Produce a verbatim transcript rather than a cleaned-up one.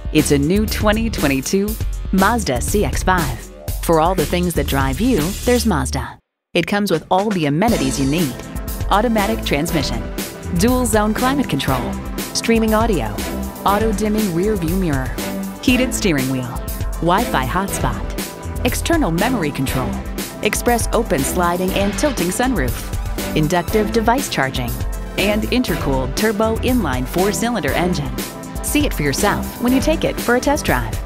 It's a new twenty twenty-two Mazda C X five. For all the things that drive you, there's Mazda. It comes with all the amenities you need. Automatic transmission, dual zone climate control, streaming audio, auto dimming rear view mirror, heated steering wheel, Wi-Fi hotspot, external memory control, express open sliding and tilting sunroof, inductive device charging, and intercooled turbo inline four-cylinder engine. See it for yourself when you take it for a test drive.